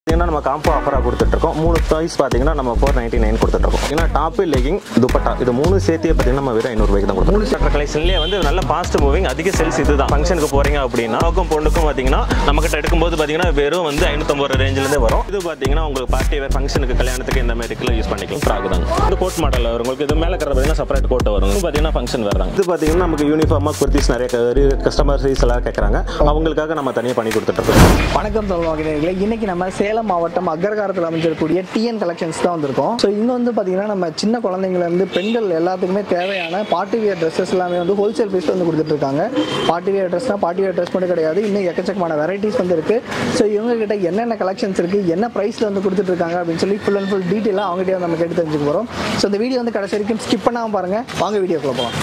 நம்ம காம்போ ஆஃபரா கொடுத்துட்டு இருக்கோம். 3 பிரைஸ் பாத்தீங்கன்னா நம்ம 499 கொடுத்துட்டு இருக்கோம். ஏன்னா டாப், லெகிங், துப்பட்டா இது மூணு சேர்த்து பாத்தீங்கன்னா நம்ம வெறும் 500 ரூபாய்க்கு தான் கொடுத்துருக்கோம். ஸ்டார்டர் கலெக்ஷன்லயே வந்து நல்ல ஃபாஸ்ட் மூவிங் அதிக சேல்ஸ் இதுதான். ஃபங்க்ஷனுக்கு போறீங்க அப்படின்னா நோக்கம் பொண்ணுக்கும் பாத்தீங்கன்னா நம்ம கிட்ட எடுக்கும்போது பாத்தீங்கன்னா வெறும் வந்து 550 ரேஞ்சில இருந்தே வரும். இது பாத்தீங்கன்னா உங்களுக்கு பார்ட்டி வேர் ஃபங்க்ஷனுக்கு கல்யாணத்துக்கு இந்த மாதிரி யூஸ் பண்ணிக்கலாம். ஃப்ராக் தான். இது கோட் மாடல் வரும். உங்களுக்கு இது மேல கற பாத்தீங்கன்னா செப்பரேட் கோட் வரும். இது பாத்தீங்கன்னா ஃபங்க்ஷன் வேர் தான். இது பாத்தீங்கன்னா நமக்கு யூனிஃபார்மா குர்த்திஸ் நிறைய கஸ்டமர் சைஸ் எல்லாம் கேக்குறாங்க. அவங்களுக்காக நம்ம தனியா பண்ணி கொடுத்துட்டு இருக்கோம். வணக்கம் சொல்லுவாங்க. இன்னைக்கு நம்ம சேலம் மாவட்டம் அக்ரகாரத்தில் அமைஞ்சிருக்கக்கூடிய டிஎன் கலெக்ஷன்ஸ் தான் வந்திருக்கோம். ஸோ இங்கே வந்து பார்த்தீங்கன்னா நம்ம சின்ன குழந்தைங்கலேருந்து பெண்கள் எல்லாத்துக்குமே தேவையான பார்ட்டி வியர் ட்ரெஸ்ஸஸ் எல்லாமே வந்து ஹோல்சேல் ப்ரைஸில் வந்து கொடுத்துட்ருக்காங்க. பார்ட்டி வியர் ட்ரெஸ்னால் பார்ட்டி வியர் ட்ரெஸ் மட்டும் கிடையாது, இன்னும் எக்கச்சக்கமான வெரைட்டிஸ் வந்து இருக்குது. ஸோ இவங்ககிட்ட என்னென்ன கலெக்ஷன்ஸ் இருக்குது, என்ன ப்ரைஸில் வந்து கொடுத்துட்ருக்காங்க அப்படின்னு சொல்லி ஃபுல் அண்ட் ஃபுல் டீட்டெயிலாக அவங்ககிட்ட நம்ம கேட்டு தெரிஞ்சுக்க போகிறோம். ஸோ இந்த வீடியோ வந்து கடைசி வரைக்கும் ஸ்கிப் பண்ணாமல் பாருங்கள். வாங்க வீடியோக்குள்ள போகலாம்.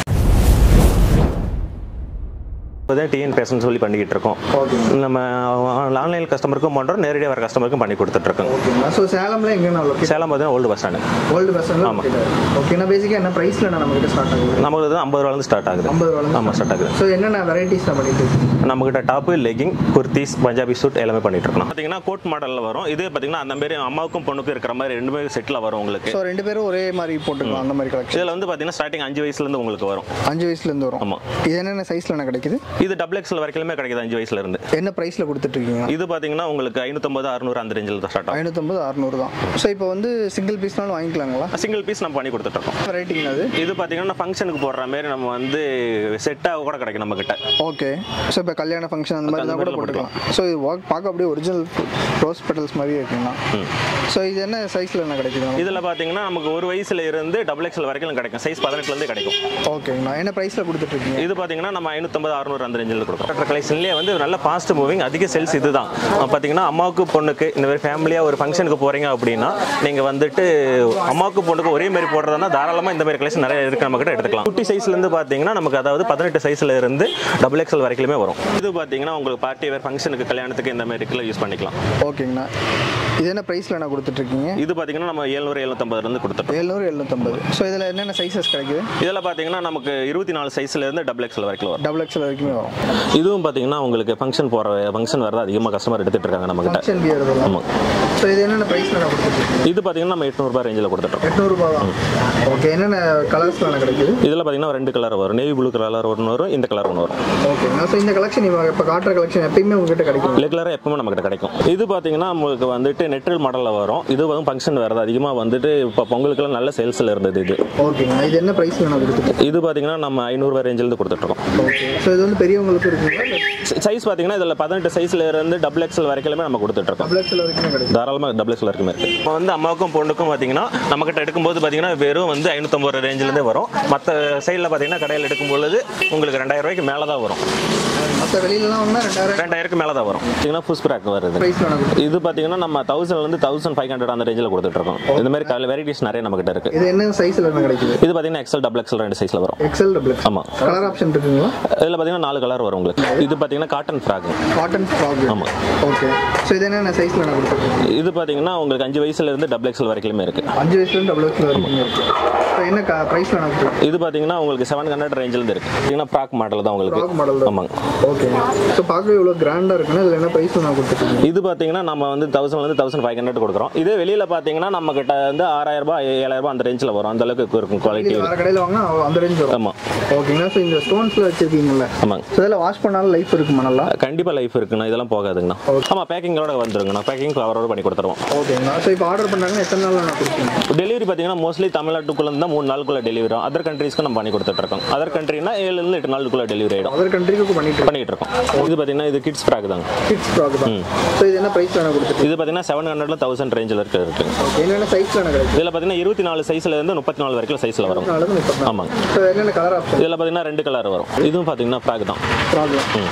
டிஎன் பேசன் சொல்லி பண்ணிக்கிட்டு இருக்கோம். நம்ம ஆன்லைன் கஸ்டமருக்கும் பண்ணுறோம், நேரடியாக வர கஸ்டமருக்கும் பண்ணி கொடுத்துட்டு இருக்கோம். ஸோ சேலம்ல எங்கன்னா சேலம் பார்த்தீங்கன்னா old bus stand. Old bus stand. ஆமாம். ஓகேனா பேசிக்காக என்ன ப்ரைஸில் நம்ம கிட்ட ஸ்டார்ட் ஆகுது? நமக்கு 50 ரூபாயிலிருந்து ஸ்டார்ட் ஆகுது. 50 ரூபாயிலிருந்து ஆமாம் ஸ்டார்ட் ஆகுது. ஸோ என்னென்ன வெரைட்டிஸ் தான் பண்ணிட்டு இருக்கோம்? நம்மகிட்ட top, legging, kurtis, Punjabi suit எல்லாமே பண்ணிட்டு இருக்கோம். பார்த்தீங்கன்னா கோட் மாடலில் வரும். இது பார்த்தீங்கன்னா அந்த மாதிரி அம்மாவுக்கும் பொண்ணுக்கும் இருக்கிற மாதிரி 2 பேரும் செட்டில் வரும் உங்களுக்கு. ஸோ 2 பேரும் ஒரே மாதிரி போட்டுக்கலாம் அந்த மாதிரி கலெக்ஷன். இதில் வந்து பார்த்தீங்கன்னா ஸ்டார்டிங் 5 வயசுலேருந்து உங்களுக்கு வரும். 5 வயசுலேருந்து வரும். ஆமாம். இது என்னென்ன சைஸில் என்ன கிடைக்குது? இது டபுள் எக்ஸ்எல் வரைக்குமே கிடைக்குது 5 வயசுல இருந்து. என்ன பிரைஸ்ல கொடுத்துட்டு இருக்கீங்க? இது பாத்தீங்கன்னா உங்களுக்கு 550 600 அந்த ரேஞ்சில தான் ஸ்டார்ட் ஆகும். 550 600 தான். சோ இப்போ வந்து சிங்கிள் பீஸ்னாலும் வாங்கிக்கலாங்களா? சிங்கிள் பீஸ் நம்ம பண்ணி கொடுத்துட்டு இருக்கோம். வெரைட்டிங்க அது. இது பாத்தீங்கன்னா ஃபங்க்ஷனுக்கு போடுற மாதிரி நம்ம வந்து செட்டா கூட கிடைக்கும் நம்ம கிட்ட. ஓகே. சோ இப்போ கல்யாண ஃபங்க்ஷன் அந்த மாதிரி தான் கூட போட்டுக்கலாம். சோ இது பார்க்க அப்படியே ஒரிஜினல் ரோஸ் பெட்டல்ஸ் மாதிரி இருக்குங்க. சோ இது என்ன சைஸ்ல என்ன கிடைக்குது? இதுல பாத்தீங்கன்னா நமக்கு 1 வயசுல இருந்து டபுள் எக்ஸ்எல் வரைக்கும் கிடைக்கும். சைஸ் 18ல இருந்து கிடைக்கும். ஓகேங்க. என்ன பிரைஸ்ல கொடுத்துட்டு இருக்கீங்க? இது பாத்தீங்கன்னா நம்ம 550 600 அந்த ரேஞ்சில கொடுக்கிறோம். ஸ்டார்டர் கலெக்ஷன்லயே வந்து நல்ல ஃபாஸ்ட் மூவிங் அதிக சேல்ஸ் இதுதான். பாத்தீங்கன்னா அம்மாவுக்கு பொண்ணுக்கு இந்த மாதிரி ஃபேமிலியா ஒரு ஃபங்க்ஷனுக்கு போறீங்க அப்படின்னா நீங்க வந்துட்டு அம்மாவுக்கு பொண்ணுக்கு ஒரே மாதிரி போடுறதுனா தாராளமா இந்த மாதிரி கலெக்ஷன் நிறைய இருக்கு, நம்ம கிட்ட எடுத்துக்கலாம். குட்டி சைஸ்ல இருந்து பாத்தீங்கன்னா நமக்கு அதாவது 18 சைஸ்ல இருந்து டபுள் எக்ஸ்எல் வரைக்குமே வரும். இது பாத்தீங்கன்னா உங்களுக்கு பார்ட்டி வேர் ஃபங்க்ஷனுக்கு கல்யாணத்துக்கு இந்த மாதிரி யூஸ் பண்ணிக்கலாம். ஓகேங்கண்ணா. இது என்ன பிரைஸ்ல என்ன கொடுத்துட்டு இருக்கீங்க? இது பாத்தீங்கன்னா நம்ம 700 750 இருந்து கொடுத்துட்டோம். 700 750. சோ இதுல என்னென்ன சைஸஸ் கிடைக்குது? இதெல்லாம் பாத்தீங்கன்னா நமக்கு 24 சைஸ்ல இருந்து டபுள் எக்ஸ்எல் வரைக்கும் வரும். டபுள் எக்ஸ்எல் வரைக்கும் வரும். இதுவும் பாத்தீங்கன்னா உங்களுக்கு ஃபங்க்ஷன் வரது அதிகமா கஸ்டமர் எடுத்துட்டு இருக்காங்க நம்ம கிட்ட. ஆமா. சோ இது என்னென்ன பிரைஸ்ல நான் கொடுத்துட்டு இருக்கேன்? இது பாத்தீங்கன்னா நம்ம 800 ரூபாய் ரேஞ்சில கொடுத்துட்டோம். 800 ரூபாய் தான். ஓகே. என்னென்ன கலர்ஸ்ல என்ன கிடைக்குது? இதெல்லாம் பாத்தீங்கன்னா 2 கலர் வரும். நேவி ப்ளூ கலர் ஒன்னு வரும், இந்த கலர் ஒன்னு வரும். ஓகே. சோ இந்த கலெக்ஷன் இப்ப காட்ற கலெக்ஷன் எப்பவுமே உங்க கிட்ட கிடைக்கும். ரெகுலரா எப்பவுமே நம்ம கிட்ட கிடைக்கும். இது பாத்தீங்கன்னா உங்களுக்கு வந்துட்டு நெட்ரில் மாடல்ல வரும். இது வந்து ஃபங்க்ஷன் வரது அதிகமா வந்துட்டு இப்ப பொங்கலுக்குலாம் நல்ல சேல்ஸ்ல இருந்தது இது. ஓகேங்க. இது என்ன பிரைஸ்ல நான் கொடுத்துட்டேன்? இது பாத்தீங்கன்னா நம்ம 500 ரூபாய் ரேஞ்சில இருந்து கொடுத்துட்டு இருக்கோம். ஓகே. சோ இது வந்து பெரியவங்களுக்கு இருக்குங்களா? சைஸ் பாத்தீங்கன்னா இதுல 18 சைஸ்ல இருந்து டபுள் எக்ஸ்எல் வரைக்குமே நம்ம கொடுத்துட்டு இருக்கோம். டபுள் எக்ஸ்எல் வரைக்கும் கிடைக்கும். தாராளமா டபுள் எக்ஸ்எல் வரைக்கும் இருக்கு. இப்போ வந்து அம்மாவுக்கும் பொண்ணுக்கும் பாத்தீங்கன்னா நம்ம கிட்ட எடுக்கும்போது பாத்தீங்கன்னா வெறும் வந்து 550 ரேஞ்சில இருந்தே வரும். மத்த சைடுல பாத்தீங்கன்னா கடையில எடுக்கும்போது உங்களுக்கு 2000 ரூபாய்க்கு மேல தான் வரும். மத்த வெளியிலலாம் வந்தா 2000க்கு மேல தான் வரும். பாத்தீங்கன்னா ஃபுல் ஸ்ப்ராக் வருது. இது பாத்தீங்கன்னா நம்ம 1000 ல இருந்து 1500 அந்த ரேஞ்சில கொடுத்துட்டு இருக்கோம். இந்த மாதிரி வெரைட்டிஸ் நிறைய நம்ம கிட்ட இருக்கு. இது என்ன சைஸ்ல என்ன கிடைக்குது? இது பாத்தீங்கன்னா எக்ஸ்எல் டபுள் எக்ஸ்எல் 2 சைஸ்ல வரும். XL double XL. ஆமா. கலர் ஆப்ஷன் இருக்குங்களா? இதுல பாத்தீங்கன்னா 4 கலர் வரும் உங்களுக்கு. இது பாத்தீங்கன்னா காட்டன் ஃப்ராக். Cotton frock. ஆமா. ஓகே. சோ இது என்ன சைஸ்ல என்ன கொடுத்துருக்கீங்க? இது பாத்தீங்கன்னா உங்களுக்கு 5 வயசுல இருந்து டபுள் எக்ஸ்எல் வரைக்குமே இருக்கு. 5 வயசுல இருந்து டபுள் எக்ஸ்எல் வரைக்கும் இருக்கு. சோ என்ன பிரைஸ்ல என்ன கொடுத்துருக்கீங்க? இது பாத்தீங்கன்னா உங்களுக்கு 700 ரேஞ்சில இருந்து இருக்கு. பாத்தீங்கன்னா ஃப்ராக் மாடல் தான் உங்களுக்கு. Frock model. ஆமாங்க. ஓகே. சோ பார்க்கவே இவ்வளவு கிராண்டா இருக்குன்னா இதுல என்ன பிரைஸ் நான் கொடுத்துருக்கீங்க? இது பாத்தீங்கன்னா நம்ம வந்து 1000 ல இருந்து 1500 கொடுக்குறோம். இதே வெளியில பாத்தீங்கன்னா நம்ம கிட்ட வந்து 6000 ரூபாய் 7000 ரூபாய் அந்த ரேஞ்சில வரும். அந்த அளவுக்கு இருக்கும் குவாலிட்டி. வேற கடையில வாங்குனா அந்த ரேஞ்ச் வரும். ஆமா. ஓகேங்களா. சோ இந்த ஸ்டோன்ஸ்ல வச்சிருக்கீங்கல்ல? ஆமாங்க. சோ இதெல்லாம் வாஷ் பண்ணாலும் லைஃப் இருக்குமா? நல்லா கண்டிப்பா லைஃப் இருக்குண்ணா. இதெல்லாம் போகாதுங்கண்ணா. ஆமா. பேக்கிங்கோட வந்துருங்கண்ணா. பேக்கிங் அவரோட பண்ணி கொடுத்துருவோம். ஓகேங்களா. சோ இப்போ ஆர்டர் பண்ணாங்கன்னா எத்தனை நாள்ல நான் கொடுப்பீங்க? டெலிவரி பாத்தீங்கன்னா மோஸ்ட்லி தமிழ்நாட்டுக்குள்ள இருந்தா 3 நாளுக்குள்ள டெலிவரி ஆகும். அதர் கண்ட்ரீஸ்க்கு நம்ம பண்ணி கொடுத்துட்டு இருக்கோம். அதர் கண்ட்ரினா 7 ல இருந்து 8 நாளுக்குள்ள டெலிவரி ஆயிடும். அதர் கண்ட்ரிக்கு பண்ணிட்டு இருக்கோம். இது பாத்தீங்கன்னா இது கிட்ஸ் ஃப்ராக் தான். கிட்ஸ் ஃப்ராக் தான். சோ இது என்ன பிரைஸ்ல நான் கொடுத்துட்டு? இது பாத்தீங்கன்னா 700 ல 1000 ரேஞ்சில இருக்கு. என்னென்ன சைஸ்ல நான் கிடைக்கும்? இதுல பாத்தீங்கன்னா 24 சைஸ்ல இருந்து 34 வரைக்கும் சைஸ்ல வரும். ஆமாங்க. சோ என்னென்ன கலர் ஆப்ஷன்? இதுல பாத்தீங்கன்னா 2 கலர் வரும். இதுவும் பாத்தீங்கன்னா ஃப்ராக் தான். ஃப்ராக்.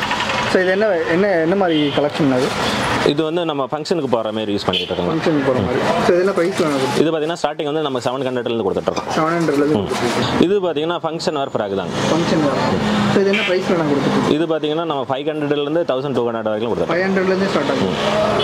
சோ இது என்ன மாதிரி கலெக்ஷன் அது? இது வந்து நம்ம ஃபங்க்ஷனுக்கு போற மாதிரி யூஸ் பண்ணிட்டு இருக்கோம். ஃபங்க்ஷனுக்கு போற மாதிரி. சோ இது என்ன பிரைஸ்ல நான் கொடுத்துட்டு? இது பாத்தீங்கன்னா ஸ்டார்டிங் வந்து நம்ம 700 ல இருந்து கொடுத்துட்டு இருக்கோம். 700 ல இருந்து. இது பாத்தீங்கன்னா ஃபங்க்ஷன் வேர் ஃப்ராக் தான். Function wear. சோ இது என்ன பிரைஸ்ல நான் கொடுத்துட்டு? இது பாத்தீங்கன்னா நம்ம 500 ல இருந்து 1200 வரைக்கும் கொடுத்துறோம். 500 ல இருந்து ஸ்டார்ட் ஆகும்.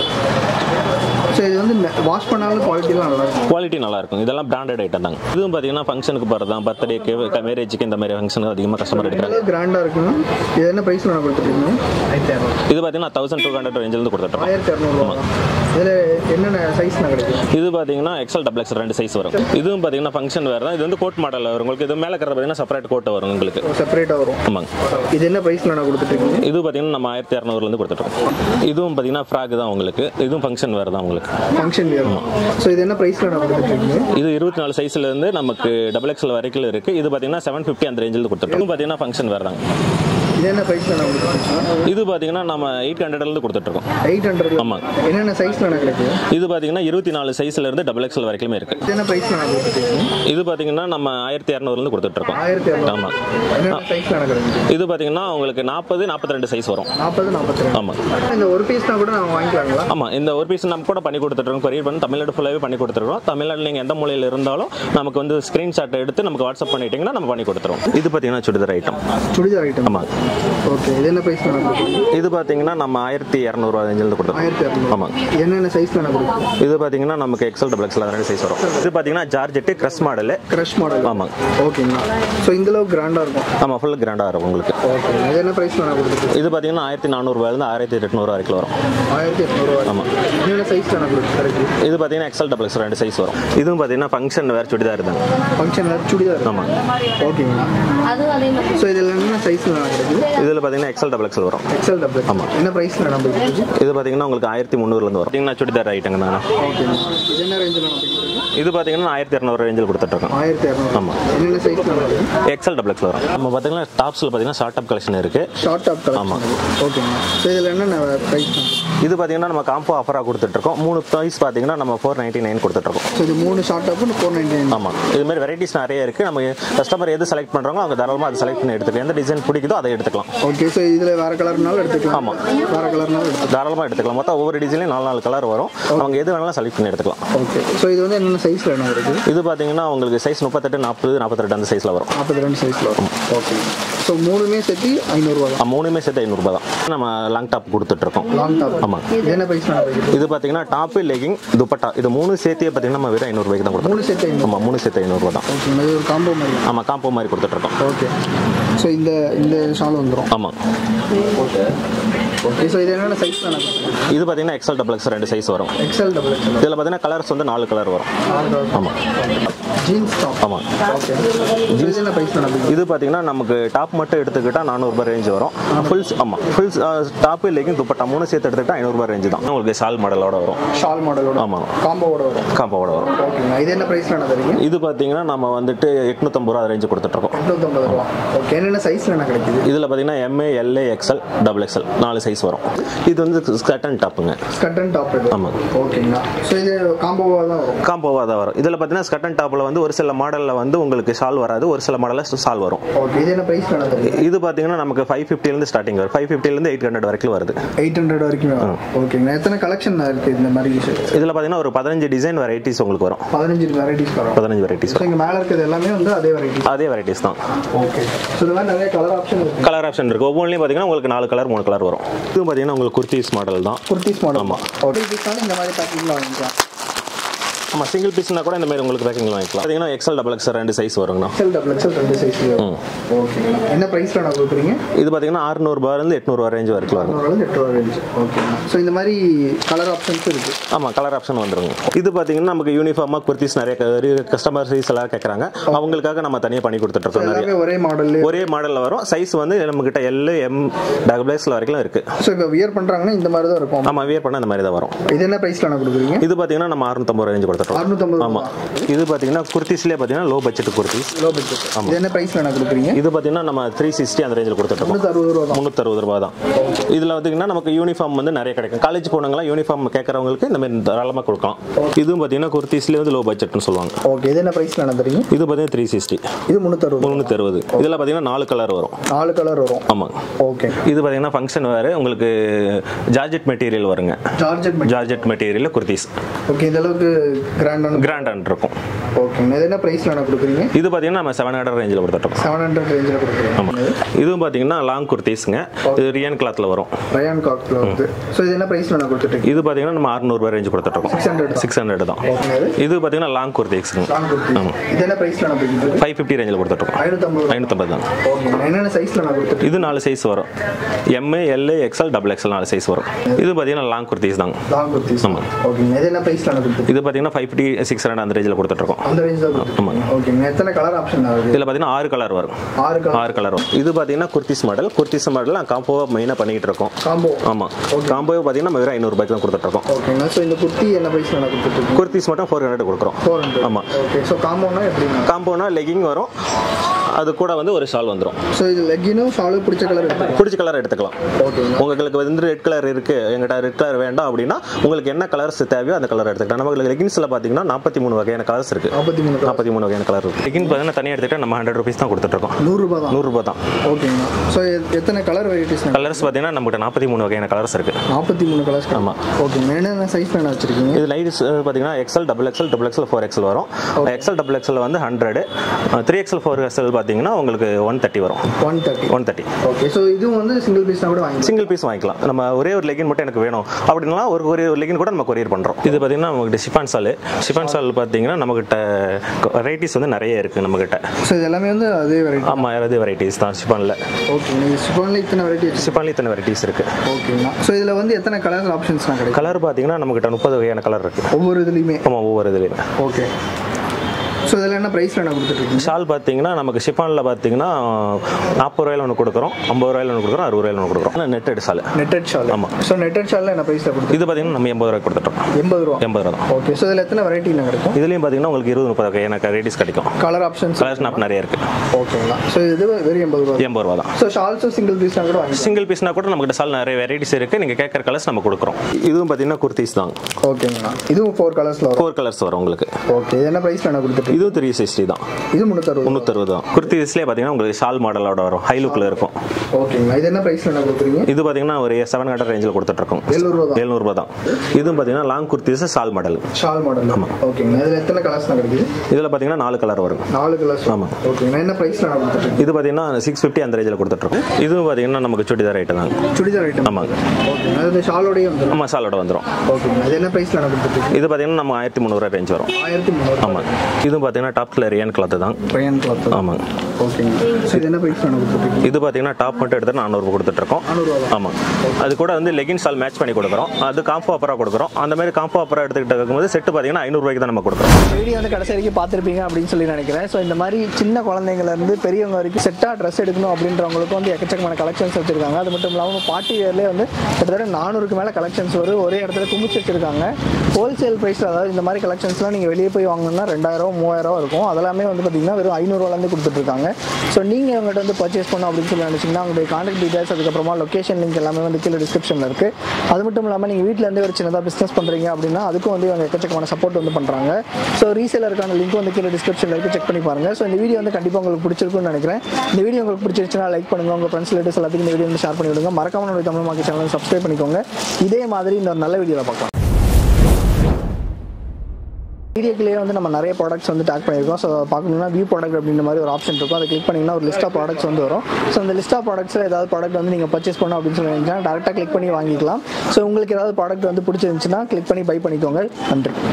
சோ இது வந்து வாஷ் பண்ணாலும் குவாலிட்டிலாம் நல்லா இருக்கும். குவாலிட்டி நல்லா இருக்கும். இதெல்லாம் பிராண்டட் ஐட்டம் தான். இதுவும் பாத்தீங்கன்னா ஃபங்க்ஷனுக்கு போறதான், பர்த்டேக்கு, மேரேஜ்க்கு இந்த மாதிரி ஃபங்க்ஷன் அதிகமா கஸ்டமர் எடுக்கறாங்க. கிராண்டா இருக்குன்னா இது என்ன பிரைஸ்ல நான் கொடுத்துட்டீங்க? இது பாத்தீங்கன்னா 1200 ரேஞ்சில இருந்து கொடுத்துட்டோம். 1200. இதில் என்னென்ன சைஸ்னா கிடைக்கும்? இது பார்த்தீங்கன்னா எக்ஸல் டபுள் எக்ஸல் 2 சைஸ் வரும். இதுவும் பார்த்தீங்கன்னா ஃபங்க்ஷன் வேறு தான். இது வந்து கோட் மாடலில் வரும் உங்களுக்கு. இது மேலே இருக்கிறது பார்த்தீங்கன்னா செப்பரேட் கோட்டை வரும் உங்களுக்கு. செப்பரேட்டாக வரும். ஆமாங்க. இது என்ன ப்ரைஸில் நான் கொடுத்துட்ருக்கீங்க? இது பார்த்தீங்கன்னா நம்ம 1200 கொடுத்துட்ருக்கோம். இதுவும் பார்த்தீங்கன்னா ஃப்ராக் தான் உங்களுக்கு. இதுவும் ஃபங்க்ஷன் வேறு தான் உங்களுக்கு. ஃபங்க்ஷன் வேறு. ஸோ இது என்ன ப்ரைஸில் நான் கொடுத்துட்ருக்கீங்க? இது 24 சைஸ்லேருந்து நமக்கு டபுள் எக்ஸல் வரைக்கும் இருக்குது. இது பார்த்தீங்கன்னா 750 அந்த ரேஞ்சில் கொடுத்துட்ருக்கோம். பார்த்தீங்கன்னா ஃபங்க்ஷன் வேறு தாங்க. இது என்ன ப்ரைஸில் நான் கொடுத்துருக்கேன்? இது பார்த்தீங்கன்னா நம்ம 800 கொடுத்துட்ருக்கோம். 800? ஆமாங்க. என்னென்ன சைஸில் நான் கிடைக்கும்? இது பார்த்தீங்கன்னா 24 சைஸ்லேருந்து டபுள் எக்ஸல் வரைக்குமே இருக்குது. இது என்ன ப்ரைஸில் நான் கொடுத்துருக்கேன்? இது பார்த்தீங்கன்னா நம்ம 1200 கொடுத்துட்ருக்கோம். 1200? ஆமாம். என்னென்ன சைஸில் நான் கிடைக்கும்? இது பார்த்தீங்கன்னா உங்களுக்கு 40, 42 சைஸ் வரும். 40, 42? ஆமாம். இந்த ஒரு பீஸ்னா கூட நான் வாங்கிக்கலாங்களா? ஆமாம். இந்த ஒரு பீஸ் நம்ம கூட பண்ணி கொடுத்துட்ருக்கோம். கொரியர் பண்ணி தமிழ்நாடு ஃபுல்லாகவே பண்ணி கொடுத்துருக்கோம். தமிழ்நாடு நீங்கள் எந்த மூலையில் இருந்தாலும் நமக்கு வந்து ஸ்க்ரீன்ஷாட் எடுத்து நமக்கு வாட்ஸ்அப் பண்ணிட்டீங்கன்னா நம்ம பண்ணி கொடுத்துருவோம். இது பார்த்தீங்கன்னா சுடிதார் ஐட்டம். சுடிதார் ஐட்டம்? ஆமாம். ஓகே. இது என்ன ப்ரைஸ் நான் கொடுக்குறேன்? இது பார்த்தீங்கன்னா நம்ம 1200 ரேஞ்சில் கொடுத்துருவோம். 1200? ஆமாம். என்னென்ன சைஸில் நான் கொடுக்குறேன்? இது பார்த்தீங்கன்னா நமக்கு எக்ஸல் டபுள் எக்ஸல் 2 சைஸ் வரும். இது பார்த்தீங்கன்னா georgette crush model. Crush model? ஆமாங்க. ஓகேங்களா. ஸோ இந்தளவு கிராண்டாக இருக்கும்? ஆமாம், ஃபுல் கிராண்டாக இருக்கும் உங்களுக்கு. ஓகே. இது என்ன ப்ரைஸ் நான் கொடுக்குறேன்? இது பார்த்தீங்கன்னா 1400 1800 வரைக்கும் வரும். 1800? ஆமாம். என்னென்ன சைஸில் நான் கொடுக்குறேன்? இது பார்த்தீங்கன்னா எக்ஸல் டபுள் எக்ஸல் 2 சைஸ் வரும். இதுவும் பார்த்தீங்கன்னா ஃபங்க்ஷன் வேறு சுடிதார் தான். ஃபங்க்ஷன் வேறு சுடிதார்? ஆமாம். ஓகேங்களா. ஸோ இதில் என்னென்ன சைஸில் நான் கிடைக்குது? இதில் பார்த்தீங்கன்னா எக்ஸல் டபுள் எக்ஸல் வரும். XL double? ஆமாம். என்ன ப்ரைஸில் நம்ம கொடுக்குது? இது பார்த்தீங்கன்னா உங்களுக்கு 1300 வரும். பார்த்தீங்கன்னா சுடிதார் ஐட்டங்க தானே. ஓகே. இது என்ன ரேஞ்சில் நம்ம கொடுக்குறது? இது பார்த்தீங்கன்னா 1200 ரேஞ்சில் கொடுத்துட்ருக்கோம். 1200? ஆமாம். என்னென்ன சைஸில் நம்ம எக்ஸல் டபுள் எக்ஸல் வரும். நம்ம பார்த்தீங்கன்னா டாப்ஸில் பார்த்தீங்கன்னா ஷார்ட் டாப் கலெக்ஷன் இருக்குது. Short top collection? ஆமாம். ஓகேங்க. ஸோ இதில் என்னென்ன ப்ரைஸ்? இது பார்த்தீங்கன்னா நம்ம காம்போ ஆஃபராக கொடுத்துட்ருக்கோம். 3 ப்ரைஸ் பார்த்தீங்கன்னா நம்ம 499 கொடுத்துட்ருக்கோம். ஸோ இது 3 ஷார்ட் டாப் 499? ஆமாம். இதுமாதிரி வெரைட்டிஸ் நிறைய இருக்குது. நம்ம கஸ்டமர் எது செலக்ட் பண்ணுறாங்களோ அவங்க தாராளமாக அதை செலக்ட் பண்ணி எடுத்துக்கலாம். எந்த டிசைன் பிடிக்குதோ அதை எடுத்துக்கலாம். ஓகே. ஸோ இதில் வேறு கலர்னாலும் எடுத்துக்கலாம்? ஆமாம், வேறு கலர்னாலும் எடுத்துக்கலாம். தாராளமாக எடுத்துக்கலாம். மொத்தம் ஒவ்வொரு டிசைன்லையும் 4 கலர் வரும். அவங்க எது வேணாலும் செலக்ட் பண்ணி எடுத்துக்கலாம். ஓகே. ஸோ இது வந்து என்னென்ன சைஸில் என்ன இருக்குது? இது பார்த்தீங்கன்னா உங்களுக்கு சைஸ் 38, 40, 42 அந்த சைஸில் வரும். 42 சைஸில் வரும். ஓகே. ஸோ 3மே சேர்த்து 500 தான்? 3மே சேர்த்து 500 தான். நம்ம லாங் டாப் கொடுத்துட்ருக்கோம். Long top? ஆமாம். இது என்ன ப்ரைஸ்? இது பார்த்தீங்கன்னா டாப்பு, லெகிங், துப்பட்டா இது 3 சேர்த்தே பார்த்தீங்கன்னா நம்ம வெறும் 500 தான் கொடுத்துருக்கோம். 3 சேர்த்து 500? ஆமாம், 3 சேர்த்து 500 தான். ஓகே. இது ஒரு காம்போ மாதிரி? ஆமாம், காம்போ மாதிரி கொடுத்துட்ருக்கோம். ஓகே. ஸோ இந்த ஷால் வந்துடும்? ஆமாம். ஓகே. ஓகே. ஸோ இது என்னென்ன சைஸ் நான்? இது பார்த்தீங்கன்னா எக்ஸல் டபுள் எக்ஸல் 2 சைஸ் வரும். XL double XL? இதில் பார்த்தீங்கன்னா கலர்ஸ் வந்து 4 கலர் வரும். ஆமாம். Jeans top? ஆமாம். ஓகே. ஜீன்ஸ் என்ன ப்ரைஸ் நான்? இது பார்த்தீங்கன்னா நமக்கு டாப் மட்டும் எடுத்துக்கிட்டால் 400 ரேஞ்ச் வரும். ஃபுல் ஆமாம், ஃபுல் டாப்பு, லெகிங், துப்பட்டா 3 சேர்த்து எடுத்துக்கிட்டால் 500 ரேஞ்சு தான். உங்களுக்கு ஷால் மாடலோட வரும். ஷால் மாடலோட? ஆமாம். காம்போவோட வரும்? காம்போவோட வரும். ஓகேங்க. இது என்ன ப்ரைஸில் நான் தரீங்க? இது பார்த்தீங்கன்னா நம்ம வந்துட்டு 850 ரேஞ்சு கொடுத்துட்ருக்கோம். 850 ரூபா. ஓகே. என்னென்ன சைஸில் என்ன கிடைக்குது? இதில் பார்த்தீங்கன்னா MA, LA, XL, double XL 4 size வரும். இது வந்து ஸ்கர்ட் அண்ட் டாப்புங்க. Skirt and top? ஆமாம். ஓகேங்களா. ஸோ இது காம்போவாக தான் வரும்? காம்போவாக தான் வரும். இதில் பார்த்தீங்கன்னா ஸ்கர்ட் அண்ட் டாப்பில் வந்து ஒரு சில மாடலில் வந்து உங்களுக்கு ஷால் வராது, ஒரு சில மாடலில் ஷால் வரும். ஓகே. இது என்ன ப்ரைஸ் நான் தரீங்க? இது பார்த்தீங்கன்னா நமக்கு 550 ஸ்டார்டிங் வரும். 550 800 வரைக்கும் வருது. 800 வரைக்கும் வரும். ஓகேங்க. எத்தனை கலெக்ஷன் இருக்குது இந்த மாதிரி? இதில் பார்த்தீங்கன்னா ஒரு 15 டிசைன் வெரைட்டிஸ் உங்களுக்கு வரும். 15 வெரைட்டிஸ் வரும்? 15 வெரைட்டிஸ். ஸோ இங்கே மேலே இருக்கிறது எல்லாமே வந்து அதே வெரைட்டிஸ்? அதே வெரைட்டிஸ் தான். ஓகே. ஸோ இந்த மாதிரி நிறைய கலர் ஆப்ஷன் இருக்குது? கலர் ஆப்ஷன் இருக்குது. ஒவ்வொன்றிலையும் பார்த்தீங்கன்னா உங்களுக்கு 4 கலர் 3 கலர் வரும். இது பார்த்தீங்கன்னா உங்களுக்கு குர்த்திஸ் மாடல் தான். குர்த்திஸ் மாடல்? ஆமாம். ஓகே. பீஸ்னாலும் இந்த மாதிரி பேக்கிங்கில் வாங்கிக்கலாம்? ஆமாம், சிங்கிள் பீஸ்னா கூட இந்த மாதிரி உங்களுக்கு பேக்கிங்கில் வாங்கிக்கலாம். பார்த்தீங்கன்னா எக்ஸல் டபுள் எக்ஸல் 2 சைஸ் வருங்கண்ணா. XL double XL 2 size? Okay. என்ன ப்ரைஸில் நான் கொடுக்குறீங்க? இது பார்த்தீங்கன்னா 600 800 ரேஞ்ச் வரைக்கும் வரும். 800 ரேஞ்ச். ஓகே. ஸோ இந்த மாதிரி கலர் ஆப்ஷன்ஸ் இருக்குது? ஆமாம், கலர் ஆப்ஷன் வந்துருங்க. இது பார்த்தீங்கன்னா நமக்கு யூனிஃபார்மாக குர்த்திஸ் நிறைய கஸ்டமர் சைஸ் எல்லாம் கேட்குறாங்க. அவங்களுக்காக நம்ம தனியாக பண்ணி கொடுத்துட்ருக்கோம். நிறைய ஒரே மாடலில் வரும். சைஸ் வந்து நம்மகிட்ட L, M, டபுள் எக்ஸல் வரைக்கும் இருக்குது. ஸோ இப்போ வியர் பண்ணுறாங்கன்னா இந்த மாதிரி தான் இருக்கும்? ஆமாம், வியர் பண்ணால் இந்த மாதிரி தான் வரும். இது என்ன ப்ரைஸில் நான் கொடுக்குறீங்க? இது பார்த்தீங்கன்னா நம்ம 650 ரேஞ்ச் கொடுத்துருக்கோம். 650? ஆமாம். இது பார்த்தீங்கன்னா குர்த்திஸ்லேயே பார்த்தீங்கன்னா low budget kurtis. Low budget. இது என்ன ப்ரைஸில் நான் கொடுக்குறீங்க? இது பார்த்தீங்கன்னா நம்ம 360 அந்த ரேஞ்சில் கொடுத்துருக்கோம். 360 ரூபா தான். இதில் பார்த்தீங்கன்னா நமக்கு யூனிஃபார்ம் வந்து நிறைய கிடைக்கும். காலேஜ் போனவங்களாம் யூனிஃபார்ம் கேட்குறவங்களுக்கு இந்த மாதிரி தாராளமாக கொடுக்கலாம். இதுவும் பார்த்தீங்கன்னா குர்த்திஸ்லேயே வந்து லோ பட்ஜெட்னு சொல்லுவாங்க. ஓகே. இது என்ன ப்ரைஸில் நான் தரீங்க? இது பார்த்தீங்கன்னா 360. இது 360. இதில் பார்த்தீங்கன்னா 4 கலர் வரும். 4 கலர் வரும்? ஆமாம். ஓகே. இது பார்த்தீங்கன்னா ஃபங்க்ஷன் வேறு உங்களுக்கு ஜார்ஜெட் மெட்டீரியல் வருங்க. Georgette material kurtis. ஓகே. இந்த அளவுக்கு கிராண்டாக இருக்கும். ஓகே, இது என்ன பிரைஸ்ல நான் கொடுக்குறீங்க? இது பார்த்தீங்கன்னா நம்ம 700 ரேஞ்சில் கொடுத்துட்ருக்கோம். 700 ரேஞ்சில் கொடுக்குறீங்க. ஆமாம். இதுவும் பார்த்தீங்கன்னா லாங் குர்த்திஸ்ங்க. இது ரியான் கிளாத்தில் வரும். ரயான் கிளாத்தில் வருது. ஸோ இது என்ன பிரைஸ்ல நான் கொடுத்துட்ருக்கேன்? இது பார்த்தீங்கன்னா நம்ம 600 ரேஞ்ச் கொடுத்துட்ருக்கோம். 600 தான். இது பார்த்தீங்கன்னா லாங் குர்த்திஸ்ங்க. ஆமாம். இது என்ன பிரைஸ்ல நான் கொடுக்குறேன்? 550 ரேஞ்சில் கொடுத்துட்ருக்கோம். 550 தான். ஓகே, என்னென்ன சைஸ்ல நான் கொடுத்துட்ருக்கேன்? இது 4 சைஸ் வரும். M, L, XL, XXL 4 size வரும். இது பார்த்தீங்கன்னா லாங் குர்த்திஸ் தாங்க. லாங் குர்த்திஸ். ஆமாம். ஓகே, இது என்ன பிரைஸ்ல நான் கொடுத்துட்ருக்கேன்? இது பார்த்தீங்கன்னா 550, 600 அந்த ரேஞ்சில் கொடுத்துட்ருக்கோம். அந்த ரேஞ்சில். ஆமாம். ஓகே, எத்தனை கலர் ஆப்ஷன் ஆகுது? இதில் பார்த்தீங்கன்னா 6 கலர் வரும். 6 கலர் வரும். இது பார்த்தீங்கன்னா குர்த்திஸ் மாடல். குர்த்திஸ் மாடல் நான் காம்போவாக மெயினாக பண்ணிக்கிட்டு இருக்கோம். காம்போ. ஆமாம். காம்போவை பார்த்தீங்கன்னா நம்ம வெறும் 500 ரூபாய்க்கு தான் கொடுத்துட்ருக்கோம். ஓகேங்க. ஸோ இந்த குர்த்தி என்ன பிரைஸ்ல நான் கொடுத்துட்ருக்கேன்? குர்த்திஸ் மட்டும் 400 கொடுக்குறோம். 400. ஆமாம். ஓகே, ஸோ காம்போனா எப்படி? காம்போனா லெகிங் வரும், அது கூட வந்து ஒரு ஷால் வந்துடும். ஸோ இது லெகினும் ஷாலும் பிடிச்ச கலர் எடுத்துக்கலாம். ஓகே, உங்களுக்கு வந்து ரெட் கலர் இருக்கு, எங்கிட்ட ரெட் கலர் வேண்டாம் அப்படின்னா உங்களுக்கு என்ன கலர்ஸ் தேவையோ அந்த கலர் எடுத்துக்கலாம். நமக்கு லெகின்ஸ்ல பார்த்தீங்கன்னா 43 வகையான கலர்ஸ் இருக்கு. 43 வகையான கலர் இருக்கு. லெகின் பார்த்தீங்கன்னா தனியாக எடுத்துக்கிட்டா நம்ம 100 ரூபீஸ் தான் கொடுத்துட்ருக்கோம். 100 ரூபா தான். ஓகேங்க. ஸோ எத்தனை கலர் வெரைட்டிஸ்? கலர்ஸ் பார்த்தீங்கன்னா நம்மகிட்ட 43 வகையான கலர்ஸ் இருக்கு. 43 கலர்ஸ். ஆமாம். ஓகே, என்னென்ன சைஸ் வேணும் வச்சிருக்கீங்க? இது லைட்ஸ் பார்த்தீங்கன்னா XL, XXL, XXL, 4XL வரும். XL, XXL வந்து 100, 3XL, 4XL பார்த்தீங்கன்னா உங்களுக்கு 130 வரும். 130. ஓகே, ஸோ இது வந்து சிங்கிள் பீஸ்னா கூட வாங்கிக்கலாம். சிங்கிள் பீஸ் வாங்கிக்கலாம். நம்ம ஒரே ஒரு லெகின் மட்டும் எனக்கு வேணும் அப்படின்னா ஒரு லெகின் கூட நம்ம கொரியர் பண்ணுறோம். இது பார்த்தீங்கன்னா நம்மகிட்ட ஷிஃபான் சால் பார்த்தீங்கன்னா நம்மகிட்ட வெரைட்டிஸ் வந்து நிறைய இருக்குது நம்மகிட்ட. ஸோ இது எல்லாமே வந்து அதே வெரைட்டி? ஆமாம், அதே வெரைட்டிஸ் தான் ஷிஃபானில். ஓகே, ஷிஃபானில் இத்தனை வெரைட்டிஸ் இருக்குது. ஓகேங்களா. ஸோ இதில் வந்து எத்தனை கலர் ஆப்ஷன்ஸ்லாம் கிடைக்கும்? கலர் பார்த்தீங்கன்னா நம்மகிட்ட 30 வகையான கலர் இருக்குது. ஒவ்வொரு இதுலையுமே? ஆமாம், ஒவ்வொரு இதுலையுமே. ஓகே, ஸோ இதில் என்ன ப்ரைஸில் நான் கொடுத்துட்ருக்கேன்? ஷால் பார்த்தீங்கன்னா நமக்கு ஷிஃபானில் பார்த்தீங்கன்னா 40 ரூபாயில் ஒன்று கொடுக்குறோம், 50 ரூபாயில் ஒன்று கொடுக்குறோம், 60 ரூபாயில் ஒன்று கொடுக்குறோம். Netted shawl. ஆமாம். ஸோ நெட்டட் ஷாலில் என்ன ப்ரைஸில் கொடுத்து? இது பார்த்தீங்கன்னா நம்ம 80 ரூபாய்க்கு கொடுத்துட்டோம். 80 ரூபா தான். ஓகே, ஸோ இதில் எத்தனை வெரைட்டி கிடைக்கும்? இதுலேயும் பார்த்தீங்கன்னா உங்களுக்கு 20-30 வகையான வெரைட்டிஸ் கிடைக்கும். கலர் ஆப்ஷன்ஸ் நிறைய இருக்குது. ஓகேங்களா. ஸோ இது வெறும் 80 ரூபா தான். ஸோ ஷால்ஸும் சிங்கிள் பீஸ்னா கூட சிங்கிள் பீஸ்னா கூட நம்மகிட்ட ஷால் நிறைய வெரைட்டிஸ் இருக்குது. நீங்கள் கேட்குற கலர்ஸ் நம்ம கொடுக்குறோம். இதுவும் பார்த்தீங்கன்னா குர்த்திஸ் தான். ஓகேங்களா. இதுவும் 4 கலர்ஸ் வரும் உங்களுக்கு. ஓகே, இது என்ன ப்ரைஸில் நான் கொடுத்துட்டு? இதுவும் 360 தான். இது 360 தான். குர்த்திஸ்லேயே பார்த்தீங்கன்னா உங்களுக்கு ஷால் மாடலோட வரும், ஹை லுக்கில் இருக்கும். ஓகேங்களா. இது என்ன ப்ரைஸில் நான் கொடுக்குறீங்க? இது பார்த்தீங்கன்னா ஒரு 700 ரேஞ்சில் கொடுத்துட்ருக்கோம். 700 ரூபா தான். இதுவும் பார்த்தீங்கன்னா லாங் குர்த்திஸ் ஷால் மாடல். ஆமாம். ஓகேங்க. இதில் எத்தனை கலர்ஸ் தான் கிடைக்குது? இதில் பார்த்தீங்கன்னா 4 கலர் வரும். 4 கலர்ஸ். ஆமாம். ஓகேங்க. என்ன ப்ரைஸில் நான் கொடுத்துட்ருக்கேன்? இது பார்த்தீங்கன்னா 650 அந்த ரேஞ்சில் கொடுத்துட்ருக்கோம். இதுவும் பார்த்தீங்கன்னா நமக்கு சுடிதார் ஐட்டம் தான். சுடிதார் ஐட்டம். ஆமாங்க. ஓகேங்க. அது ஷாலோடய வந்துடும்? ஆமாம், ஷாலோட வந்துடும். ஓகேங்க. அது என்ன ப்ரைஸில் நான் கொடுத்துட்ருக்கேன்? இது பார்த்தீங்கன்னா நம்ம 1300 ரேஞ்ச் வரும். 1300. ஆமாம். இதுவும் பார்த்தீங்கன்னா டாப்ல ரியான் கிளாத் தான். ஆமாங்க. ஓகேங்க. இது என்ன ப்ரைஸ் நான் கொடுத்துட்ருக்கேன்? இது பார்த்தீங்கன்னா டாப் மட்டும் எடுத்து 400 ரூபாய் கொடுத்துட்ருக்கோம். 400 ரூபா. ஆமாம். அது கூட வந்து லெகின் ஷால் மேட்ச் பண்ணி கொடுக்குறோம். அது காம்போ ஆஃபராக கொடுக்குறோம். அந்த மாதிரி காம்போ ஆஃபராக எடுத்துக்கிட்டு இருக்கும்போது செட்டு பார்த்தீங்கன்னா 500 ரூபாய்க்கு தான் நம்ம கொடுக்குறோம். வீடியோ வந்து கடைசி வரைக்கும் பார்த்துருப்பீங்க அப்படின்னு சொல்லி நினைக்கிறேன். ஸோ இந்த மாதிரி சின்ன குழந்தைங்கலேருந்து பெரியவங்க வரைக்கும் செட்டாக ட்ரெஸ் எடுக்கணும் அப்படின்றவங்களுக்கு வந்து எக்கச்சக்கமான கலெக்ஷன்ஸ் வச்சிருக்காங்க. அது மட்டும் இல்லாமல் பார்ட்டி வேர்லேயே வந்து கிட்டத்தட்ட 400க்கு மேலே கலெக்ஷன்ஸ் வரும். ஒரே இடத்துல குமிச்சு வச்சிருக்காங்க. ஹோல்சேல் ப்ரைஸில், அதாவது இந்த மாதிரி கலெக்ஷன்ஸ்லாம் நீங்கள் வெளியே போய் வாங்கணும்னா 2000 3000 இருக்கும். அதெல்லாமே வந்து பார்த்தீங்கன்னா வெறும் 500 ரூபாயிலேருந்து கொடுத்துட்ருக்காங்க. ஸோ நீங்கள் அவங்ககிட்ட வந்து பர்ச்சேஸ் பண்ணணும் அப்படின்னு சொல்லி நினச்சிங்கன்னா அவங்களுடைய கான்டாக்ட் டீடைல்ஸ், அதுக்கப்புறமா லொக்கேஷன் லிங்க் எல்லாமே வந்து கீழே டிஸ்கிரிப்ஷனில் இருக்குது. அது மட்டும் இல்லாமல் நீங்கள் வீட்டிலேருந்து ஒரு சின்னதாக பிஸ்னஸ் பண்ணுறீங்க அப்படின்னா அதுக்கும் வந்து இவங்க எக்கச்சக்கமான சப்போர்ட் வந்து பண்ணுறாங்க. ஸோ ரீசேலருக்கான லிங்க் வந்து கீழே டிஸ்கிரிப்ஷனில் இருக்குது, செக் பண்ணி பாருங்கள். ஸோ இந்த வீடியோ வந்து கண்டிப்பாக உங்களுக்கு பிடிச்சிருக்குன்னு நினைக்கிறேன். இந்த வீடியோ உங்களுக்கு பிடிச்சிருச்சுன்னா லைக் பண்ணுங்கள், உங்கள் ஃப்ரெண்ட்ஸ் ரிலேட்டிவ்ஸ் எல்லாத்துக்கும் இந்த வீடியோ வந்து ஷேர் பண்ணி விடுங்க. மறக்காம நம்மளுடைய தமிழ் மார்க்கெட் சேனல் சப்ஸ்கிரைப் பண்ணிக்கோங்க. இதே மாதிரி இந்த ஒரு நல்ல வீடியோவில் பார்க்கலாம். வீடியோக்குள்ளேயே வந்து நம்ம நிறைய ப்ராடக்ட்ஸ் வந்து டேக் பண்ணியிருக்கோம். ஸோ பார்க்கணும்னா வியூ ப்ராடக்ட் அப்படின்ற மாதிரி ஒரு ஆப்ஷன் இருக்கும். அதை கிளிக் பண்ணிங்கன்னா ஒரு லிஸ்ட் ஆஃப் ப்ராடக்ட்ஸ் வந்து வரும். ஸோ அந்த லிஸ்ட் ஆஃப் ப்ராடக்ட்ஸில் ஏதாவது ப்ராடக்ட் வந்து நீங்கள் பர்ச்சேஸ் பண்ணணும் அப்படின்னு சொல்லி நினைச்சா டேரெக்டாக கிளிக் பண்ணி வாங்கிக்கலாம். ஸோ உங்களுக்கு ஏதாவது ப்ராடக்ட் வந்து பிடிச்சிருந்துச்சுன்னா கிளிக் பண்ணி பை பண்ணிக்கோங்க. நன்றி.